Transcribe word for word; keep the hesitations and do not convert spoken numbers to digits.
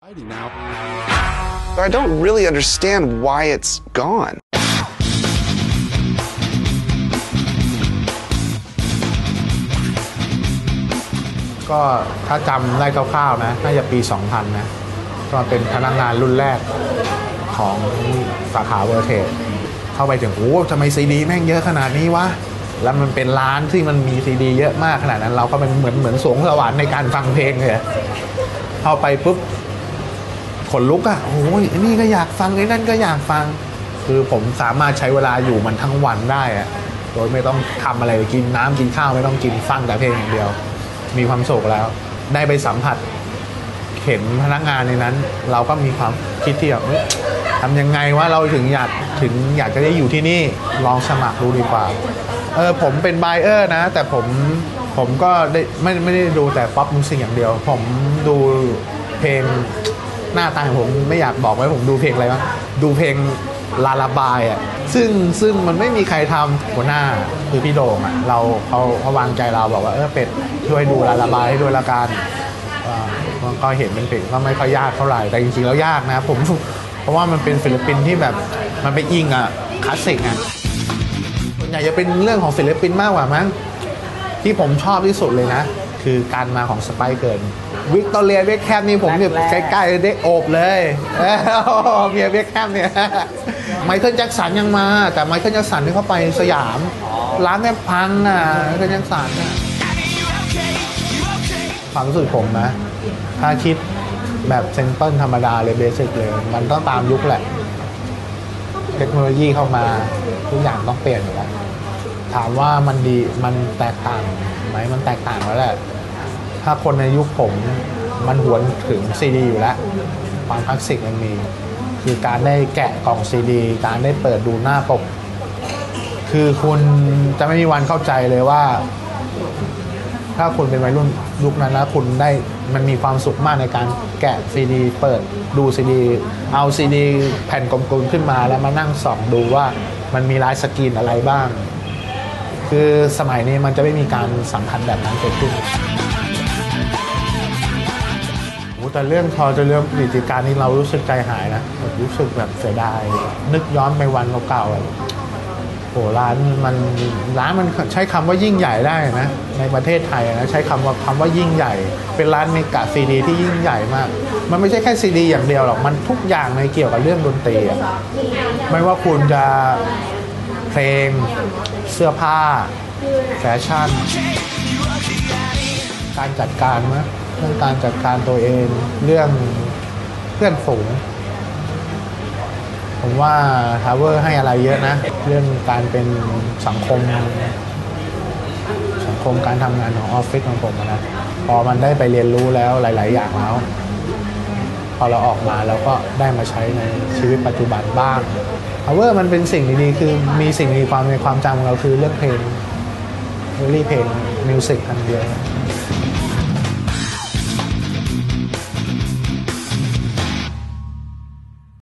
I don't really understand why it's gone. ก็ถ้าจำได้คร่าวๆนะน่าจะปี สองพัน นะก็เป็นพนักงานรุ่นแรกของสาขาเวอร์เทจเข้าไปถึงโอ้ทำไมซีดีแม่งเยอะขนาดนี้วะแล้วมันเป็นร้านที่มันมีซีดีเยอะมากขนาดนั้นเราก็เป็นเหมือนเหมือนสวงสวรรค์ในการฟังเพลงเลยเข้าไปปุ๊บขนลุกอ่ะโอ้ยนี่ก็อยากฟังไอ้นั่นก็อยากฟังคือผมสามารถใช้เวลาอยู่มันทั้งวันได้อะโดยไม่ต้องทำอะไรกินน้ำกินข้าวไม่ต้องกินฟังแต่เพลงอย่างเดียวมีความสุขแล้วได้ไปสัมผัสเห็นพนักงานในนั้นเราก็มีความคิดที่แบบทำยังไงว่าเราถึงอยากถึงอยากจะได้อยู่ที่นี่ลองสมัครดูดีกว่าเออผมเป็นไบเออร์นะแต่ผมผมก็ได้ไม่ไม่ได้ดูแต่ป๊อปมิวสิกอย่างเดียวผมดูเพลงหน้าตาผมไม่อยากบอกไว้ผมดูเพลงอะไรบ้างดูเพลงลาลาบายอ่ะซึ่งซึ่งมันไม่มีใครทำหัวหน้าคือพี่โด่งอ่ะเราเขาเขาวางใจเราบอกว่าเออเป็ดช่วยดูลาลาบายให้ด้วยละกันก็เห็นเป็นเพลงก็ไม่ค่อยยากเท่าไหร่แต่จริงๆแล้วยากนะผมเพราะว่ามันเป็นศิลปินที่แบบมันไปอิงอ่ะคลาสสิกอ่ะส่วนใหญ่จะเป็นเรื่องของศิลปินมากกว่ามั้งที่ผมชอบที่สุดเลยนะคือการมาของสไปเกิร์ลวิกตอเรียเบคแฮมนี่ผมเนี่ยใกล้ๆได้โอบเลยเมียเบคแฮมเนี่ยไมเคิลแจ็คสันยังมาแต่ไมเคิลแจ็คสันที่เขาไปสยามร้านแม่พังอ่ะไมเคิลแจ็คสันความรู้สึกผมนะถ้าคิดแบบเซนเปิลธรรมดาเลยเบสิกเลยมันต้องตามยุคแหละเทคโนโลยีเข้ามาทุกอย่างต้องเปลี่ยนอยู่แล้วถามว่ามันดีมันแตกต่างไหมมันแตกต่างแล้วแหละถ้าคนในยุคผมมันหวนถึงซีดีอยู่แล้วความคลาสสิกมันมีคือการได้แกะกล่องซีดีการได้เปิดดูหน้าปกคือคุณจะไม่มีวันเข้าใจเลยว่าถ้าคุณเป็นวัยรุ่นยุคนั้นแล้วคุณได้มันมีความสุขมากในการแกะซีดีเปิดดูซีดีเอาซีดีแผ่นกลมๆขึ้นมาแล้วมานั่งส่องดูว่ามันมีลายสกรีนอะไรบ้างคือสมัยนี้มันจะไม่มีการสัมผัสแบบนั้นเกิดขึ้นแต่เรื่องพอจะเรื่องกิจการนี้เรารู้สึกใจหายนะรู้สึกแบบเสียดายนึกย้อนไปวันเก่าๆโหร้านมันร้านมันใช้คำว่ายิ่งใหญ่ได้นะในประเทศไทยนะใช้คำว่าคำว่ายิ่งใหญ่เป็นร้านเมกะซีดีที่ยิ่งใหญ่มากมันไม่ใช่แค่ซีดีอย่างเดียวหรอกมันทุกอย่างในเกี่ยวกับเรื่องดนตรีไม่ว่าคุณจะเพลงเสื้อผ้าแฟชั่นการจัดการนะเรื่องการจัดการตัวเองเรื่องเพื่อนฝูงผมว่าทาวเวอร์ให้อะไรเยอะนะเรื่องการเป็นสังคมสังคมการทำงานของออฟฟิศของผมนะพอมันได้ไปเรียนรู้แล้วหลายๆอย่างแล้วพอเราออกมาเราก็ได้มาใช้ในชีวิตปัจจุบันบ้างทาวเวอร์มันเป็นสิ่งดีๆคือมีสิ่งดีความในความจำของเราคือเรื่องเพลงเรื่องเพลงมิวสิกอันเดียว